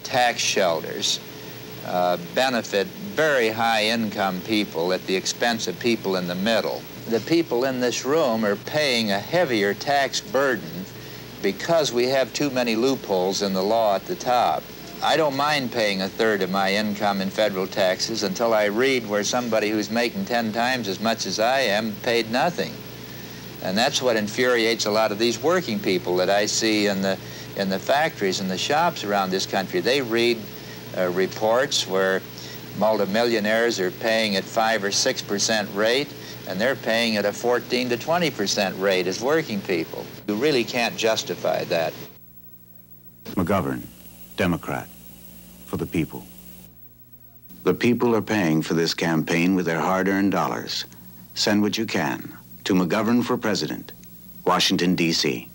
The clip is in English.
tax shelters benefit very high-income people at the expense of people in the middle. The people in this room are paying a heavier tax burden because we have too many loopholes in the law at the top. I don't mind paying a third of my income in federal taxes until I read where somebody who's making 10 times as much as I am paid nothing. And that's what infuriates a lot of these working people that I see in the factories and the shops around this country. They read reports where multimillionaires are paying at 5 or 6% rate, and they're paying at a 14 to 20% rate as working people. You really can't justify that. McGovern, Democrat, for the people. The people are paying for this campaign with their hard-earned dollars. Send what you can to McGovern for President, Washington, D.C.